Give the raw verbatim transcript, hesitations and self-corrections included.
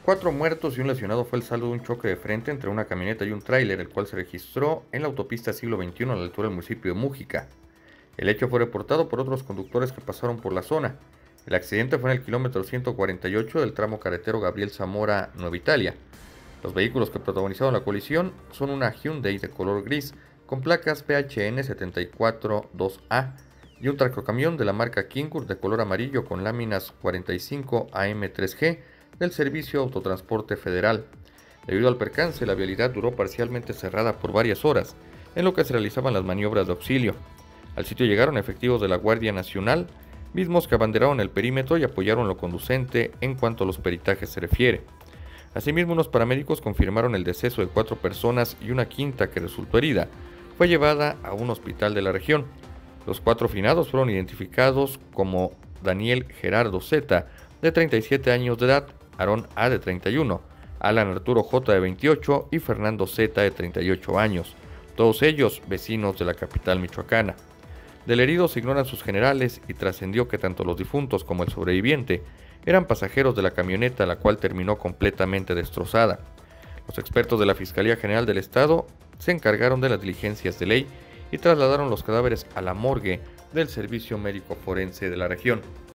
Cuatro muertos y un lesionado fue el saldo de un choque de frente entre una camioneta y un tráiler, el cual se registró en la autopista Siglo veintiuno a la altura del municipio de Mújica. El hecho fue reportado por otros conductores que pasaron por la zona. El accidente fue en el kilómetro ciento cuarenta y ocho del tramo carretero Gabriel Zamora Nueva Italia. Los vehículos que protagonizaron la colisión son una Hyundai de color gris con placas P H N setenta y cuatro dos A y un tractocamión de la marca Kingur de color amarillo con láminas cuarenta y cinco A M tres G del Servicio Autotransporte Federal. Debido al percance, la vialidad duró parcialmente cerrada por varias horas, en lo que se realizaban las maniobras de auxilio. Al sitio llegaron efectivos de la Guardia Nacional, mismos que abanderaron el perímetro y apoyaron lo conducente en cuanto a los peritajes se refiere. Asimismo, unos paramédicos confirmaron el deceso de cuatro personas y una quinta que resultó herida fue llevada a un hospital de la región. Los cuatro finados fueron identificados como Daniel Gerardo Z, de treinta y siete años de edad, Aarón A, de treinta y uno, Alan Arturo J, de veintiocho y Fernando Z, de treinta y ocho años, todos ellos vecinos de la capital michoacana. Del herido se ignoran sus generales y trascendió que tanto los difuntos como el sobreviviente eran pasajeros de la camioneta, la cual terminó completamente destrozada. Los expertos de la Fiscalía General del Estado se encargaron de las diligencias de ley y trasladaron los cadáveres a la morgue del Servicio Médico Forense de la región.